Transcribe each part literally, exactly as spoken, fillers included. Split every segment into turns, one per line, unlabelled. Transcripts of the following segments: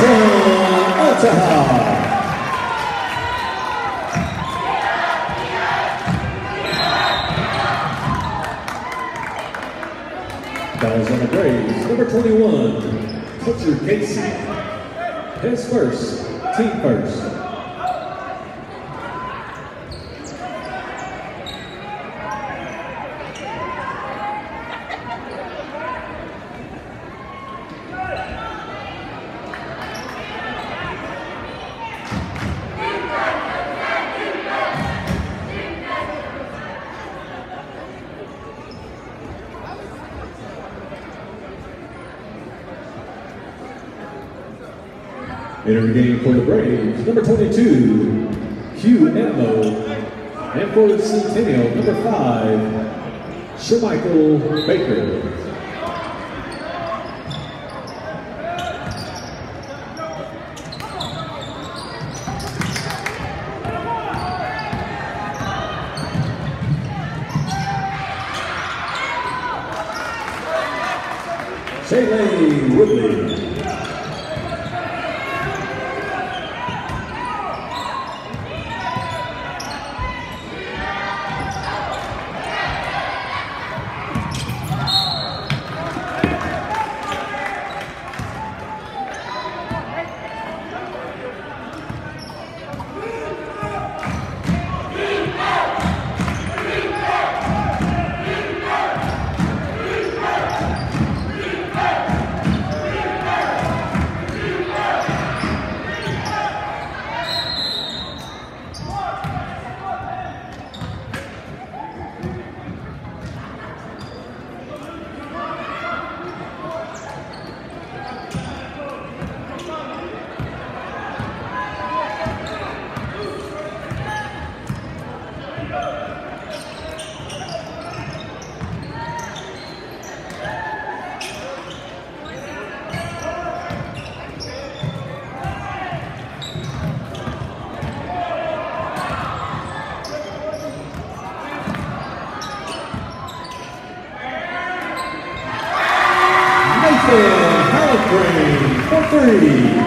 Altaha. Fouls on the Braves, number twenty-one, Coach Casey. Heads first, team first. Entering the game for the Braves, number twenty-two, Hugh Enlow. And for the Centennial, number five, Shermichael Baker. Shaylee Woodley. Hallegrave for three.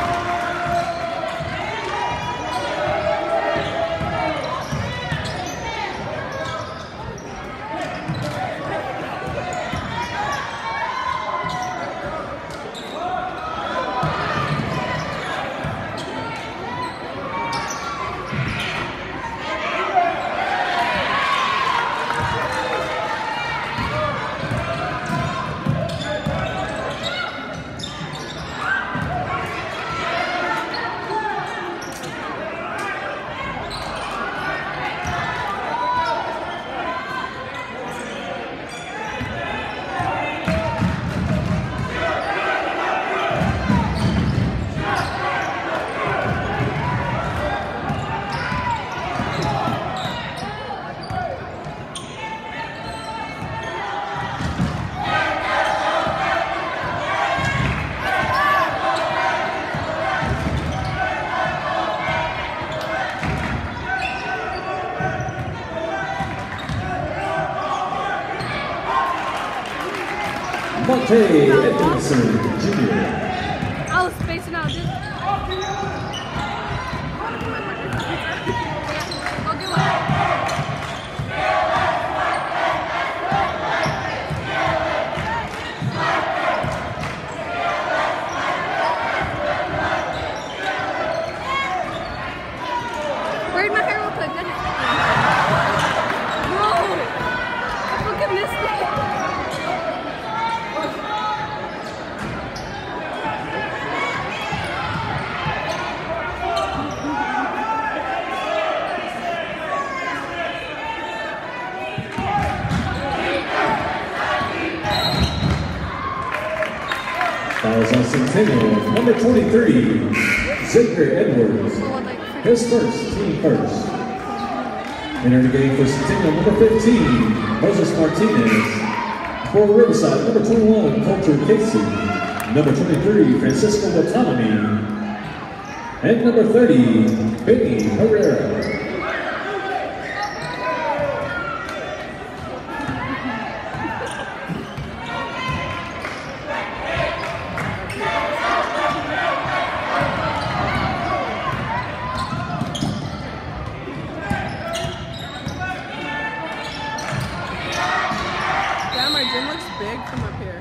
Monte Edmondson, Junior
I was spacing out. Just... Go do it. Braid my hair real quick. Whoa! Look at this thing.
Fouls on Centennial, number twenty-three, Xavier Edwards. His first, team first. Entering the game for Centennial, number fifteen, Moses Martinez. For Riverside, number twenty-one, Coulter Casey. Number twenty-three, Francisco Watanabe. And number thirty, Benny Herrera.
big from up here.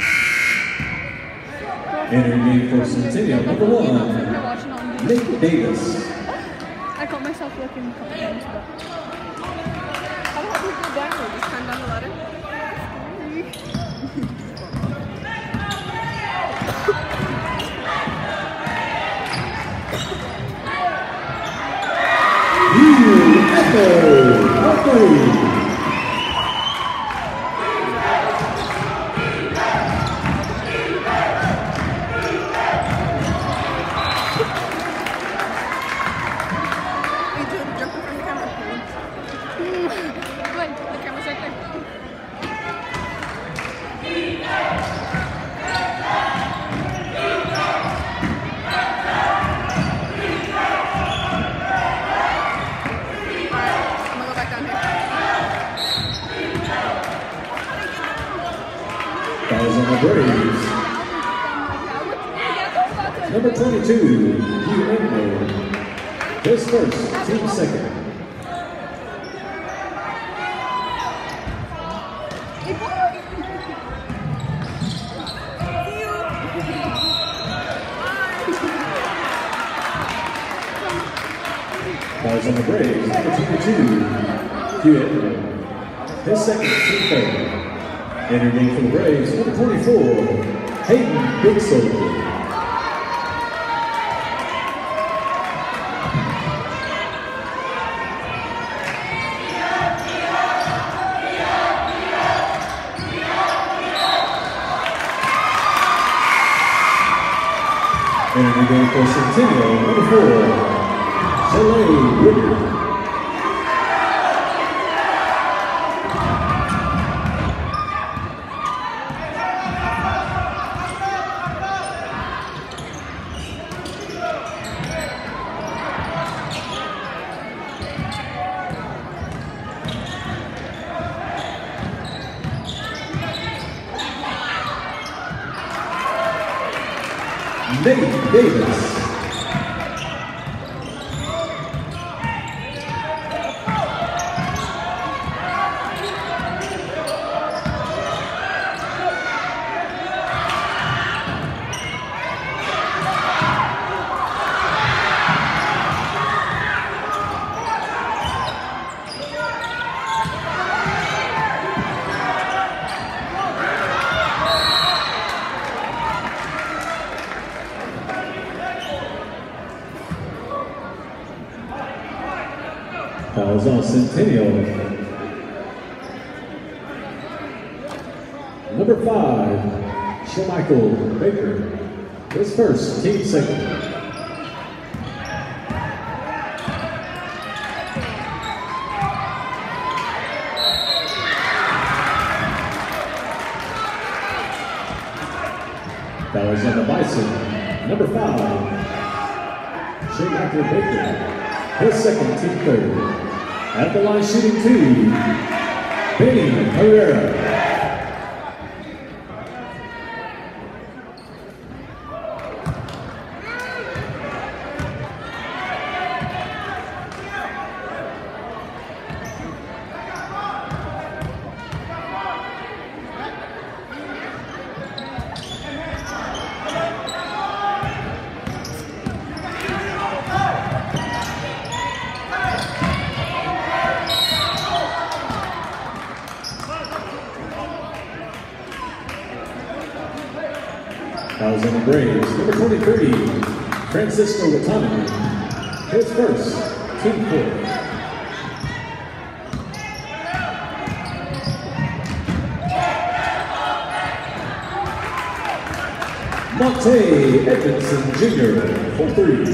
Entering game for Centennial, number one, Nate Davis.
I caught myself looking a couple times, but
How do you go down? Just climb down the ladder?
Echo, Echo.
wait, the camera's right there.
Fouls on the Braves. Number twenty-two, Hugh Enlow. His first, team second. Fouls on the Braves. Number twenty-two, Hugh Enlow. His second, team third. Entering game for the Braves, number twenty-four, Hayden Bixel. Entering game for Centennial, number four, Shalay Whitaker. Nate Davis. Fouls on Centennial. Number five, Shamichael Baker. His first, team second. Fouls on the Bison. Number five, Shamichael Baker. His second, team third. At the line shooting two, Benny Herrera. Fouls on the Braves. Number twenty-three, Francisco Watanabe. His first, team fourth. Monte Edmondson Junior for three.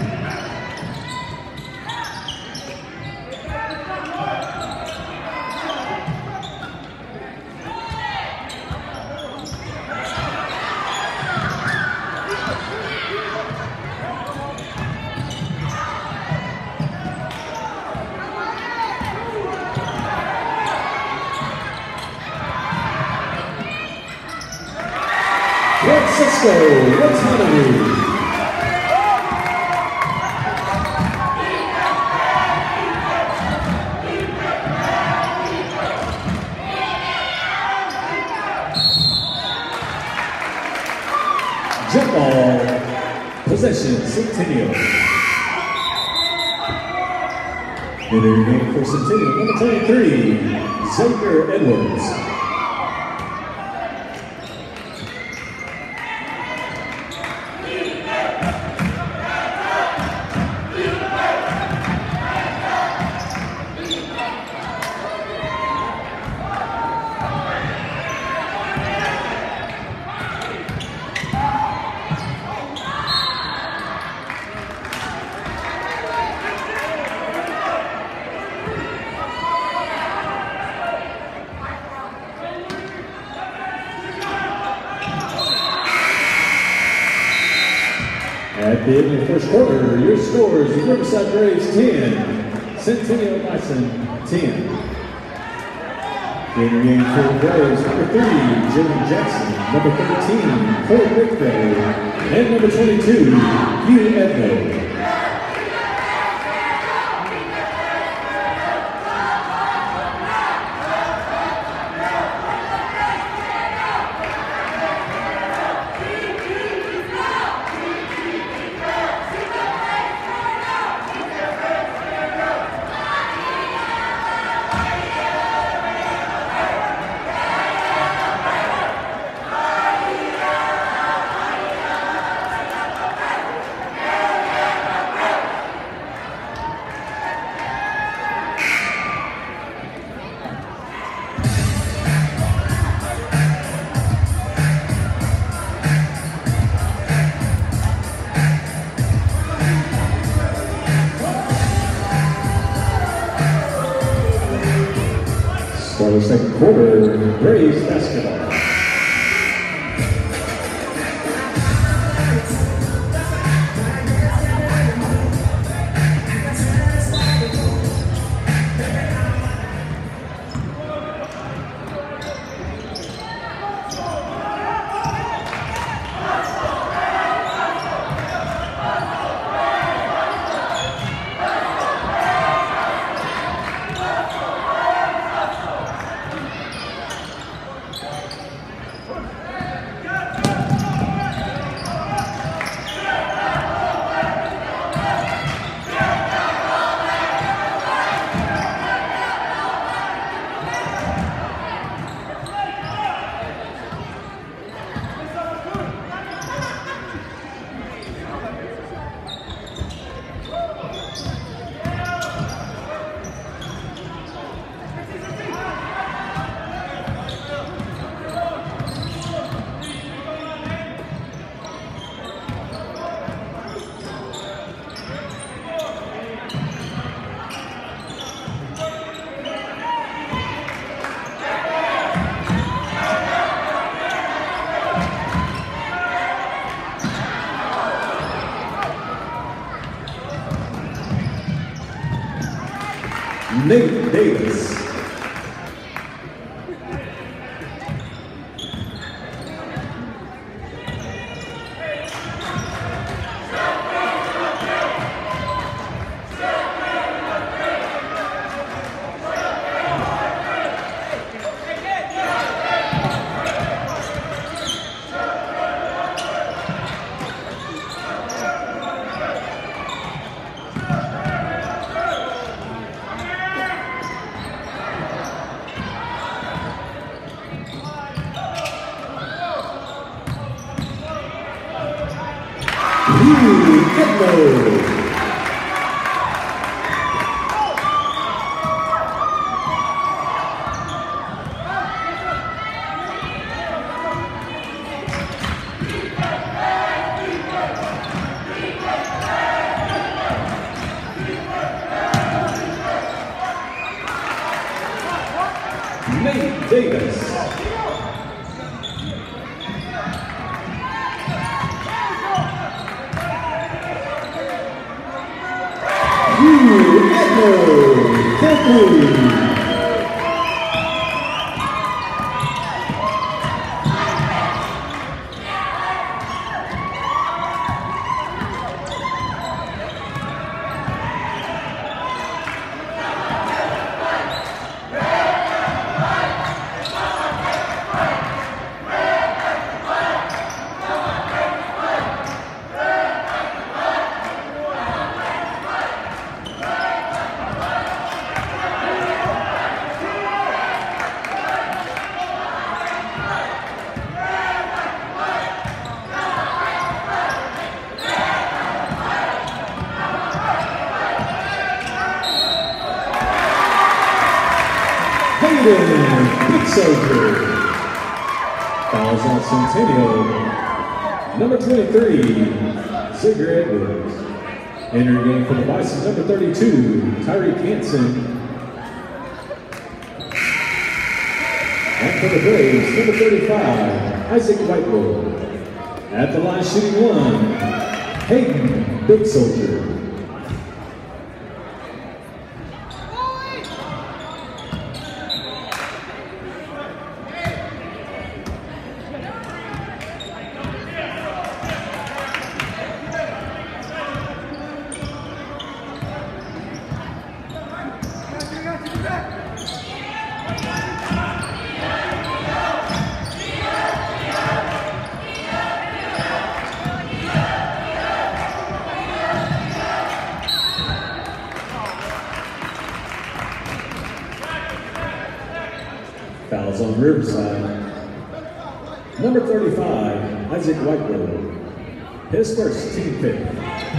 Francisco Watanabe. Jump ball. Possession, Centennial. Entering the game for Centennial, number twenty-three, Xavier Edwards. At the end of the first quarter, your scores: Riverside Braves ten, Centennial Bison ten. In game for the Braves, number three, Jimmy Jackson, number thirteen, Cole Rickfeld, and number twenty-two, Hugh Edno. For the second quarter, Braves basketball. Nate Davis. Nate Davis. Hugh Edno. Thank Hayden Big Soldier. Fouls on Centennial. Number twenty-three, Xavier Edwards. Entering game for the Bison, number thirty-two, Tyreek Hansen. And for the Braves, number thirty-five, Isaac Whiteboard. At the line shooting one, Hayden Big Soldier. Fouls on Riverside. Number thirty-five, Isaac Whiteboard. His first, team fifth.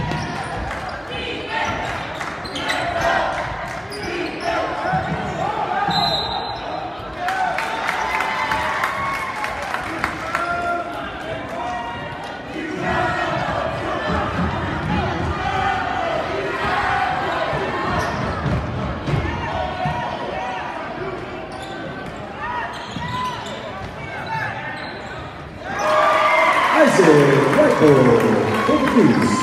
Isaac Whiteboard for the Goose.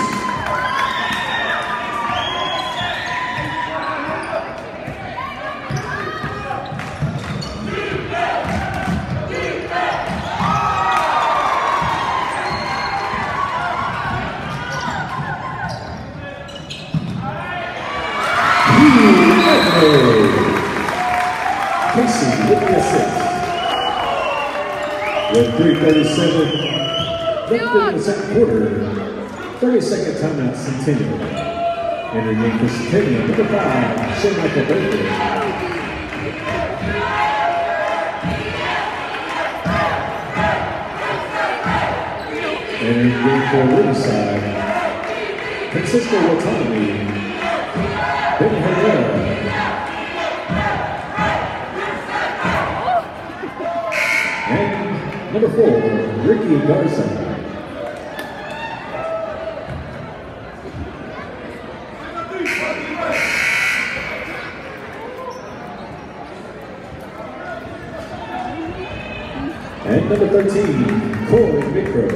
Casey with the assist. With three thirty-seven left in the second quarter, thirty-second timeout Centennial. Entering game for Centennial, number five, Shea Michael Baker. Entering game for Riverside, Francisco Watanabe, Benny Herrera. And number four, Ricky Garza. And number thirteen, Corey Micro.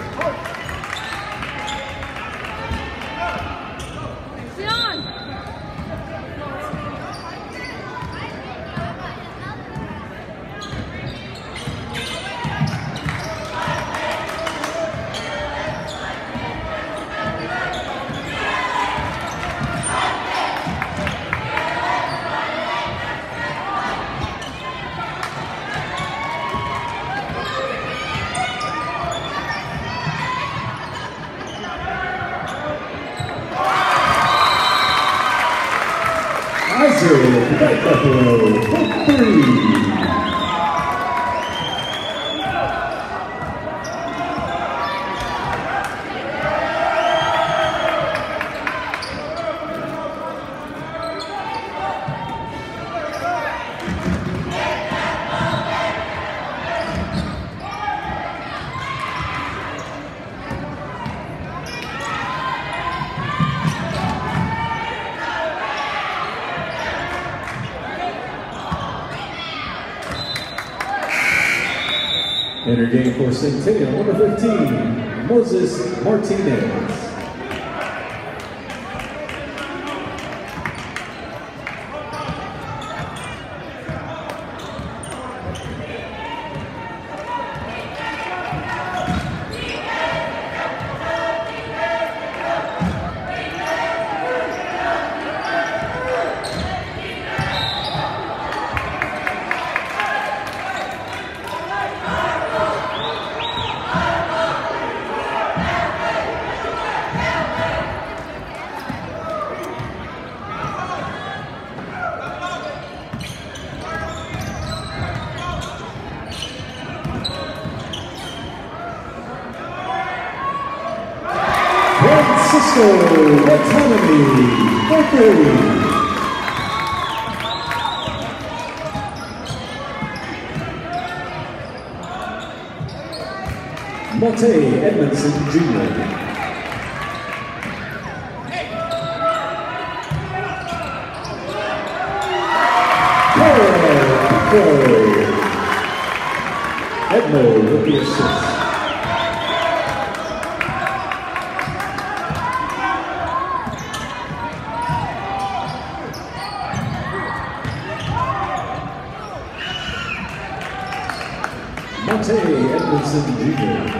Isaac White Buffalo for three. Enter game for Centennial, number fifteen, Moses Martinez. Francisco Watanabe for three. Monte Edmondson Junior Edmo with the assist. Monte Edmondson Junior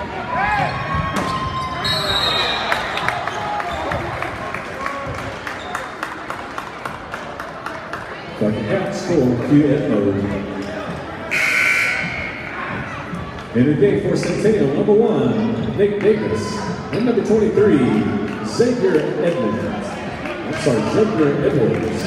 Second half score, Q Edmo. In the game for Centennial, number one, Nick Davis. And number twenty-three, Xavier Edmonds. I'm sorry, Xavier Edwards.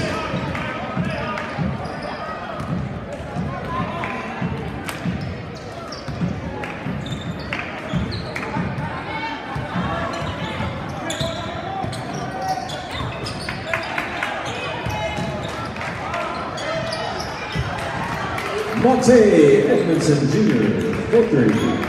Monte Edmondson Junior, four three.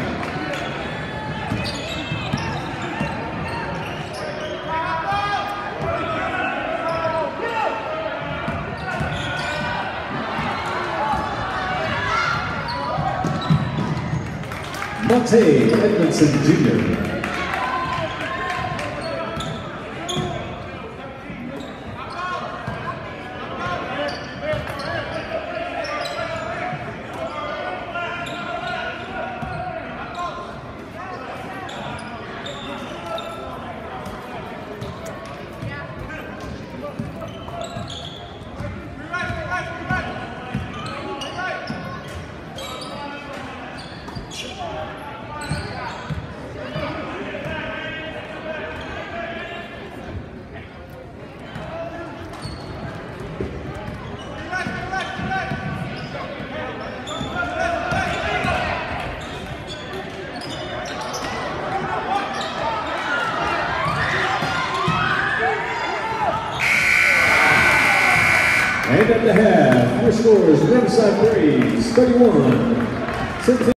Monte Edmondson Junior And at the half, your scores, Riverside Braves, thirty-one.